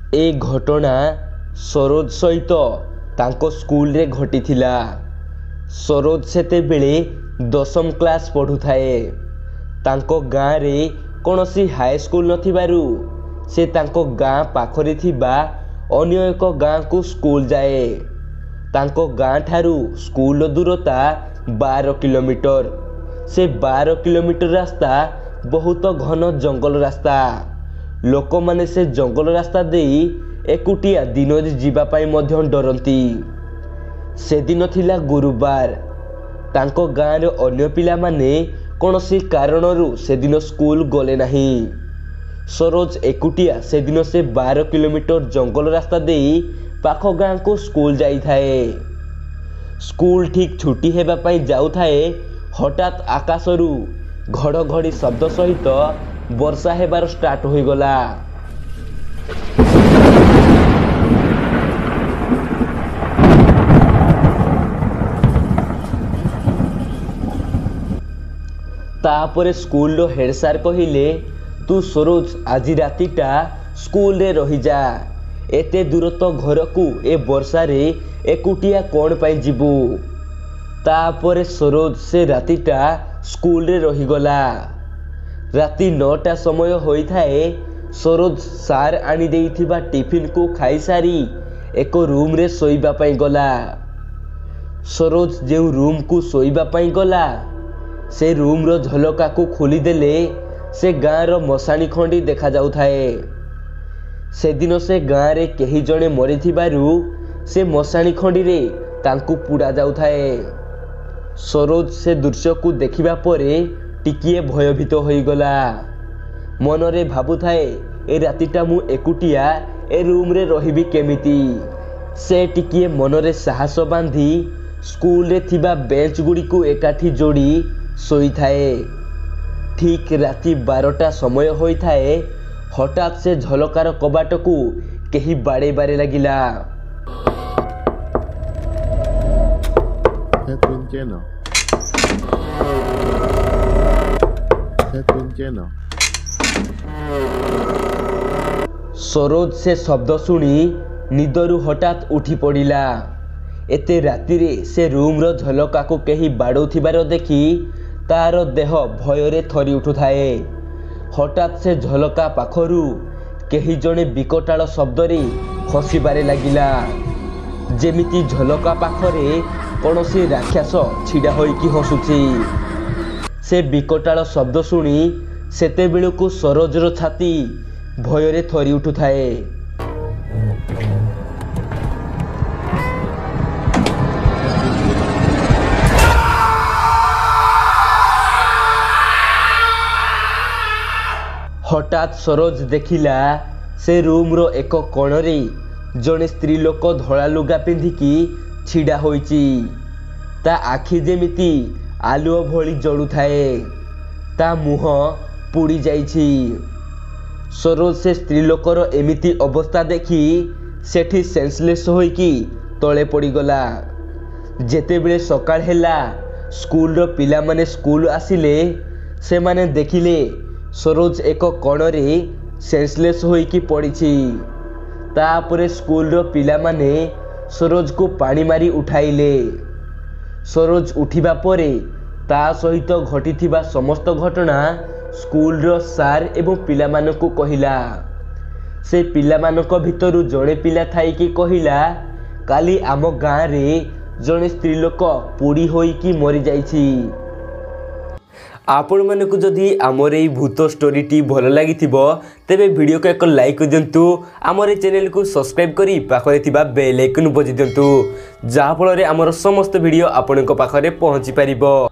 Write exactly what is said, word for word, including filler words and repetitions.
ए घटना सरोज सहित तांको स्कूल रे घटिथिला। सरोज सेतेबेले दशम क्लास पढ़ुथाए। तांको गाँ रे कोनोसी हाई स्कूल नथिबारु से तांको गाँ पाखरे थिबा अन्य एक गाँ को स्कूल जाए। तांको गाँ ठारू स्कूल दूरता बारह किलोमीटर। से बारह किलोमीटर रास्ता बहुत घन जंगल रास्ता। लोक माने से जंगल रास्ता देई एकुटिया दिन जीवा पाई मध्य डरती। से दिन थिला गुरुवार। तांको गाँ रे अन्य पिला माने कोनोसी कारणरू से दिन स्कूल गले नहीं। सरोज एकुटिया से दिन से बारह किलोमीटर जंगल रास्ता देई पाख गाँ को स्कूल जाई थाए। स्कूल ठीक छुट्टी हेबा पाई जाउ थाए। हठात आकाशरू घड़घड़ी शब्द सहित वर्षा हेबार स्टार्ट हो गला। तापरे स्कूल रो हेड सार कहिले तू सरोज आज रातिटा स्कूल रे रही जा। एते दूर तो घर को ए वर्षा रे एकुटिया कौन पाई जीवु। तापरे सरोज से रातिटा स्कूल रे रही गला। राति नौटा समय होई थाए। सरोज सार आनी देइथिबा टिफिन को खाई सारी एक रूम रे सोईबा पाई गला। सरोज जे रूम को सोईबा पाई गला से रूम रो झलका को खोली देले से गाँ रो मशाणी खंडी देखा जाउ थाए। से दिन से गाँ रे केही जणे मरि थिबारु से मशाणी खंडी रे तांकु पुड़ा जाउ थाए। सरोज से दृश्य को देखिबा परे टिकिए भयभीत होई गला। मनरे भाबु थाए ए रातिटा मु एकुटिया ए रूम रे रहिबी केमिति। से टिकिए मनरे साहस बांधी स्कूल रे थिबा बेंच गुडी को एकाठी जोड़ी सोई थाए। ठीक राति बारटा समय होई थाए। हठात से झलकार कबाट को केही बाड़े बारे लागिला। सरोज से शब्द सुनी निदरु हठात उठी पड़िला। एते राति रे से रूम रो झलका को केही बाड़ौथिबार देखी तार देह भୟରେ थरी उठुथाए। हठात से झलका पाखरू केही जणे बिकटाल शब्द रे हसिबारे लागिला। जेमिति झलका पाखरे कोनोसी राक्षस छिड़ा होइकी हसुची। से बिकटाल शब्द शुणी सेते बेलू सरोजर छाती भୟରେ थरी उठुथाए। हठात सरोज देखिला से रूम रो एक कोणरे जने स्त्री लोक धड़ा लुगा पिंधिकी छिड़ा होइची। ता आखि जेमिति आलुओ भली जड़ू थाए। ता मुह पुड़ी जाइछि। सरोज से स्त्री लोकर एमिति अवस्था देखी सेठी सेंसलेस होइकी तले पड़ी गला। जेते बेले सकाळ हेला स्कूल रो पिला माने स्कूल आसिले से माने देखिले सरोज एक कोणरे सेंसलेस होइकी पड़ीछि। तापरे स्कूल रो पिला माने सरोज को पानी मारी उठाइले। सरोज उठिबा परे ता सहित घटिथिबा समस्त घटना स्कूल रो सार एवं पिला मानकु कहिला। से पिला मानक भितरु जणे पिला थाइकी कहिला काली आम गाँ रे जणे स्त्री लोक पोड़ी होइकी मरि जाइछि। आपण मानकु जदि आमर ए भूत स्टोरीटी भल लगी तेबे वीडियो को एक लाइक दिंतु। आमर चैनल को सब्सक्राइब करी पाखरे थिबा बेल आइकन बजि दिंतु। जहा फल रे आमर समस्त वीडियो आपण पाखरे पहुंची पारिबो।